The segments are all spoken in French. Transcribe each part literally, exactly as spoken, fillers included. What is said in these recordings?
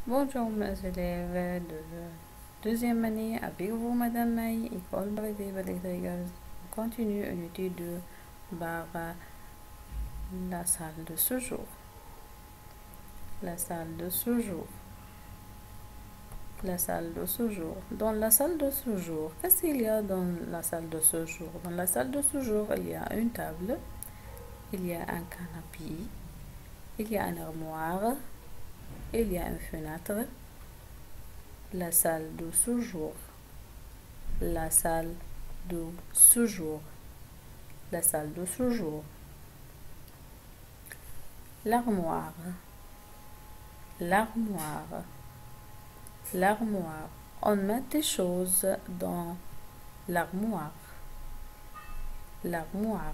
Bonjour mes élèves de deuxième année, avec vous Madame May, école privée Valérie. On continue une étude par la salle de séjour. La salle de séjour. La salle de séjour. Dans la salle de séjour, qu'est-ce qu'il y a dans la salle de séjour? Dans la salle de séjour, il y a une table, il y a un canapé, il y a une armoire, il y a une fenêtre. La salle de séjour. La salle de séjour. La salle de séjour. L'armoire. L'armoire. L'armoire. On met des choses dans l'armoire. L'armoire.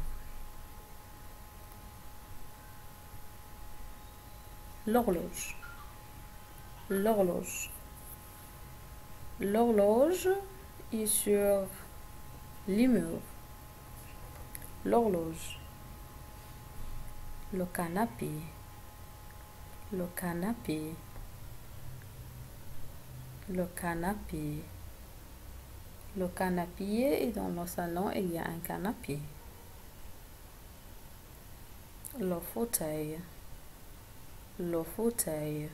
L'horloge. L'horloge. L'horloge est sur les murs. L'horloge. Le canapé. Le canapé. Le canapé. Le canapé est dans le salon, il y a un canapé. Le fauteuil. Le fauteuil.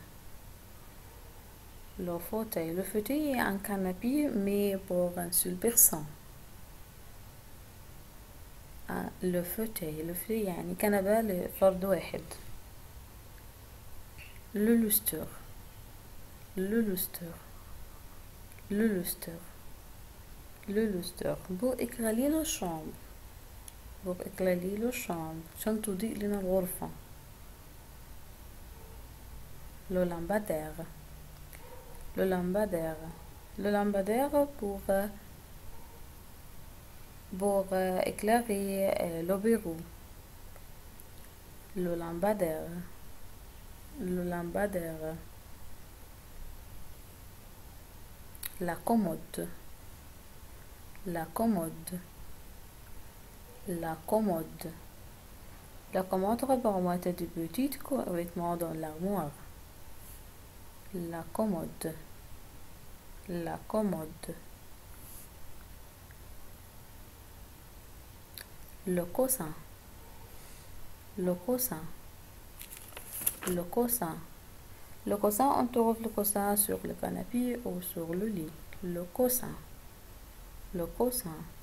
Le fauteuil. Le fauteuil est un canapé, mais pour une seule personne. Ah, le fauteuil. Le fauteuil يعني كنبة لفرد واحد. Le lustre. Le lustre. Le lustre. Le lustre. pour إكمال la chambre. pour إكمال la chambre. عشان تضيء لنا الغرفة. Le lampadaire. Le lampadaire. Le lampadaire pour, pour éclairer le bureau. Le lampadaire. Le lampadaire. La commode. La commode. La commode. La commode représente des petits vêtements dans l'armoire. La commode. La commode. Le coussin. Le coussin. Le coussin. Le coussin, on trouve le coussin sur le canapé ou sur le lit. Le coussin. Le coussin.